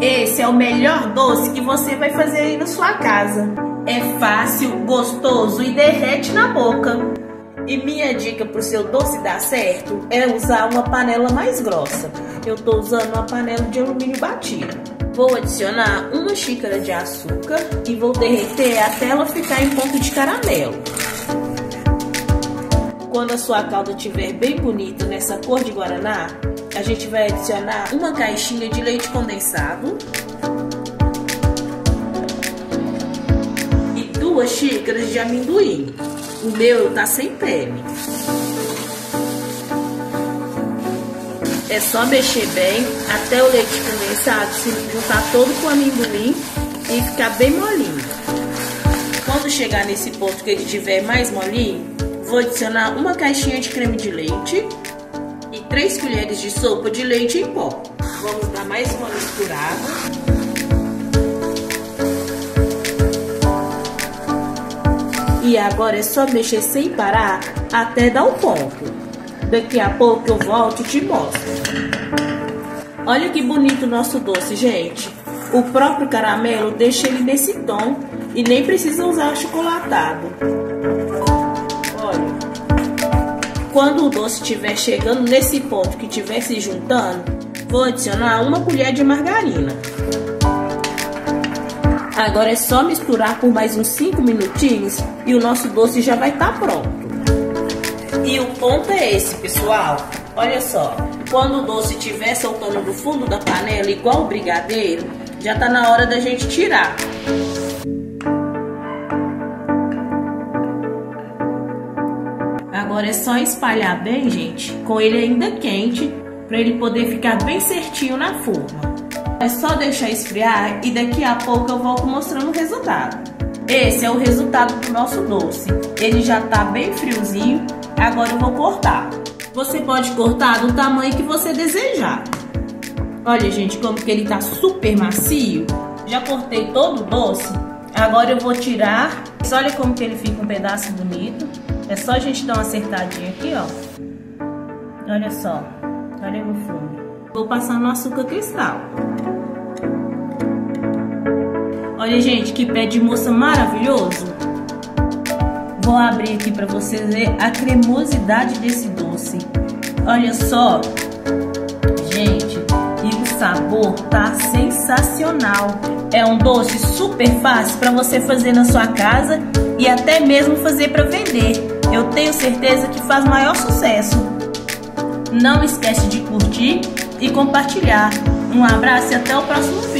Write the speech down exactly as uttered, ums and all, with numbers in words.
Esse é o melhor doce que você vai fazer aí na sua casa. É fácil, gostoso e derrete na boca. E minha dica para o seu doce dar certo é usar uma panela mais grossa. Eu estou usando uma panela de alumínio batido. Vou adicionar uma xícara de açúcar e vou derreter até ela ficar em ponto de caramelo. Quando a sua calda estiver bem bonita nessa cor de guaraná, a gente vai adicionar uma caixinha de leite condensado e duas xícaras de amendoim. O meu tá sem pele. É só mexer bem até o leite condensado se juntar todo com o amendoim e ficar bem molinho. Quando chegar nesse ponto que ele estiver mais molinho, vou adicionar uma caixinha de creme de leite e três colheres de sopa de leite em pó. Vamos dar mais uma misturada. E agora é só mexer sem parar até dar o ponto. Daqui a pouco eu volto e te mostro. Olha que bonito o nosso doce, gente. O próprio caramelo deixa ele nesse tom e nem precisa usar achocolatado. Olha. Quando o doce estiver chegando nesse ponto que estiver se juntando, vou adicionar uma colher de margarina. Agora é só misturar por mais uns cinco minutinhos e o nosso doce já vai estar pronto. E o ponto é esse, pessoal. Olha só, quando o doce estiver soltando do fundo da panela igual o brigadeiro, já está na hora da gente tirar. Agora é só espalhar bem, gente, com ele ainda quente, para ele poder ficar bem certinho na forma. É só deixar esfriar e daqui a pouco eu volto mostrando o resultado. Esse é o resultado do nosso doce. Ele já tá bem friozinho, agora eu vou cortar. Você pode cortar do tamanho que você desejar. Olha, gente, como que ele tá super macio. Já cortei todo o doce, agora eu vou tirar. Olha como que ele fica um pedaço bonito. É só a gente dar uma acertadinha aqui, ó. Olha só, olha no fundo. Vou passar no açúcar cristal. Olha, gente, que pé de moça maravilhoso. Vou abrir aqui para vocês verem a cremosidade desse doce. Olha só, gente, e o sabor tá sensacional. É um doce super fácil para você fazer na sua casa e até mesmo fazer para vender. Eu tenho certeza que faz maior sucesso. Não esquece de curtir e compartilhar. Um abraço e até o próximo vídeo.